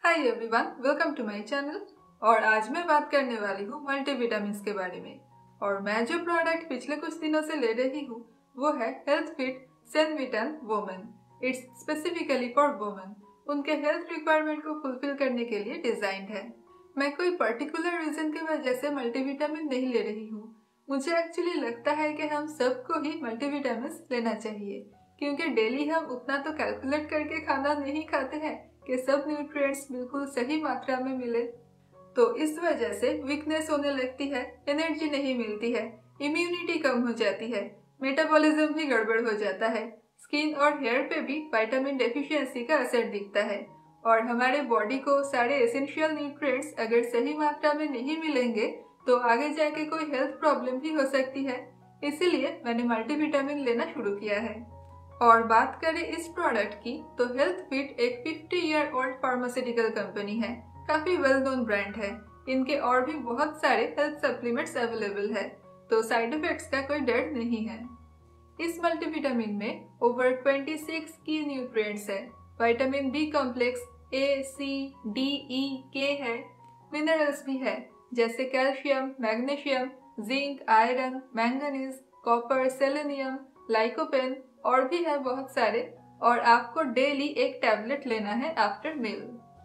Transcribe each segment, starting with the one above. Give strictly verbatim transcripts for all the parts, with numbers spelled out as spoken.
Hi everyone, welcome to my channel. और आज मैं बात करने वाली हूँ मल्टीविटामिन के बारे में। और मैं जो प्रोडक्ट पिछले कुछ दिनों से ले रही हूँ वो है हेल्थ फिट सेनविटन women. It's specifically for women. उनके हेल्थ रिक्वायरमेंट को फुलफिल करने के लिए डिजाइंड है। मैं कोई पर्टिकुलर रीजन की वजह से मल्टीविटामिन नहीं ले रही हूँ। मुझे एक्चुअली लगता है कि हम सबको ही मल्टीविटामिन लेना चाहिए, क्योंकि डेली हम उतना तो कैलकुलेट करके खाना नहीं खाते हैं कि सब न्यूट्रिएंट्स बिल्कुल सही मात्रा में मिले। तो इस वजह से वीकनेस होने लगती है, एनर्जी नहीं मिलती है, इम्यूनिटी कम हो जाती है, मेटाबॉलिज्म भी गड़बड़ हो जाता है, स्किन और हेयर पे भी विटामिन डेफिशिएंसी का असर दिखता है। और हमारे बॉडी को सारे एसेंशियल न्यूट्रिएंट्स अगर सही मात्रा में नहीं मिलेंगे तो आगे जाके कोई हेल्थ प्रॉब्लम भी हो सकती है। इसीलिए मैंने मल्टीविटामिन लेना शुरू किया है। और बात करें इस प्रोडक्ट की तो हेल्थ फिट एक fifty year old pharmaceutical company है। काफी वेल नोन ब्रांड है। इनके और भी बहुत सारे हेल्थ सप्लीमेंट्स अवेलेबल है, तो साइड इफेक्ट्स का कोई डर नहीं है। इस मल्टीविटामिन में ओवर छब्बीस की न्यूट्रिएंट्स है। Vitamin B complex A, C, D, E, K है। मिनरल्स भी है जैसे calcium, magnesium, zinc, iron, manganese, copper, selenium, lycopene और भी है बहुत सारे। और आपको डेली एक टैबलेट लेना है आफ्टर मील।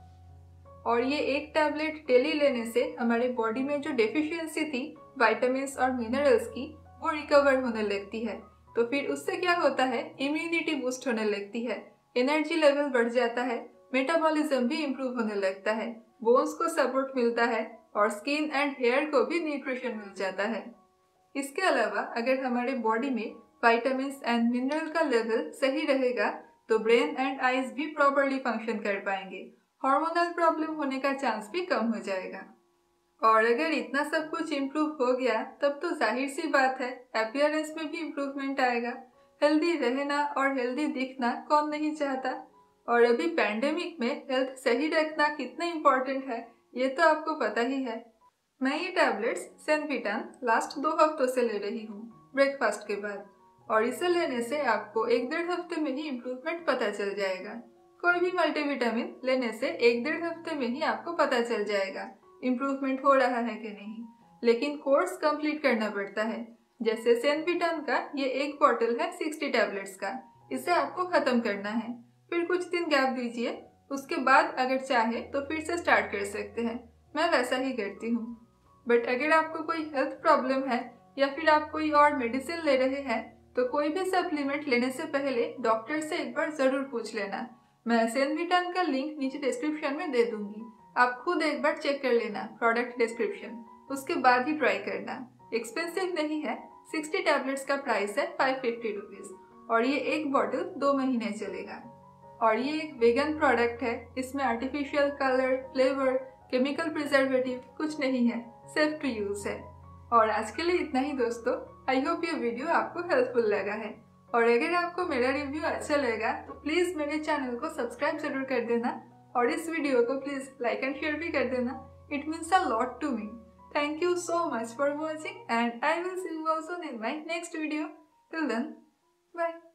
और ये एक टैबलेट डेली लेने से हमारे बॉडी में जो डेफिशिएंसी थी विटामिन्स और मिनरल्स की, वो रिकवर होने लगती है। तो फिर उससे क्या होता है, इम्यूनिटी बूस्ट होने लगती है, एनर्जी लेवल बढ़ जाता है, मेटाबॉलिज्म भी इम्प्रूव होने लगता है, बोन्स को सपोर्ट मिलता है और स्किन एंड हेयर को भी न्यूट्रिशन मिल जाता है। इसके अलावा अगर हमारे बॉडी में विटामिन्स एंड मिनरल का लेवल सही रहेगा तो ब्रेन एंड आईज भी प्रॉपर्ली फंक्शन कर पाएंगे। हार्मोनल प्रॉब्लम होने का चांस भी कम हो जाएगा। और अगर इतना सब कुछ इम्प्रूव हो गया तब तो जाहिर सी बात है अपीयरेंस में भी इम्प्रूवमेंट आएगा। हेल्दी रहना और हेल्दी दिखना कौन नहीं चाहता। और अभी पैंडेमिक में हेल्थ सही रखना कितना इम्पोर्टेंट है ये तो आपको पता ही है। मैं ये टैबलेट्स सेनविटन लास्ट दो हफ्तों से ले रही हूँ ब्रेकफास्ट के बाद। और इसे लेने से आपको एक डेढ़ हफ्ते में ही इम्प्रूवमेंट पता चल जाएगा। कोई भी मल्टीविटामिन लेने से एक डेढ़ हफ्ते में ही आपको पता चल जाएगा इम्प्रूवमेंट हो रहा है कि नहीं। लेकिन कोर्स कंप्लीट करना पड़ता है। जैसे सेनविटन का ये एक बॉटल है सिक्सटी टैबलेट्स का, इसे आपको खत्म करना है। फिर कुछ दिन गैप दीजिए, उसके बाद अगर चाहे तो फिर से स्टार्ट कर सकते हैं। मैं वैसा ही करती हूँ। बट अगर आपको कोई हेल्थ प्रॉब्लम है या फिर आप कोई और मेडिसिन ले रहे हैं तो कोई भी सप्लीमेंट लेने से पहले डॉक्टर से एक बार जरूर पूछ लेना। मैं सेनविटन का लिंक नीचे डिस्क्रिप्शन में दे दूंगी। आप खुद एक बार चेक कर लेना प्रोडक्ट डिस्क्रिप्शन, उसके बाद ही ट्राई करना। एक्सपेंसिव नहीं है। सिक्सटी टैबलेट्स का प्राइस है फाइव फिफ्टी रुपीज और ये एक बॉटल दो महीने चलेगा। और ये एक वेगन प्रोडक्ट है। इसमें artificial colour, flavour, chemical preservative कुछ नहीं है, सेफ टू यूज है। और आज के लिए इतना ही दोस्तों। आई होप ये वीडियो आपको हेल्पफुल लगा है। और अगर आपको मेरा रिव्यू अच्छा लगा तो प्लीज मेरे चैनल को सब्सक्राइब जरूर कर देना और इस वीडियो को प्लीज लाइक एंड शेयर भी कर देना। It means a lot to me. Thank you so much for watching and I will see you also in my next video. Till then, bye.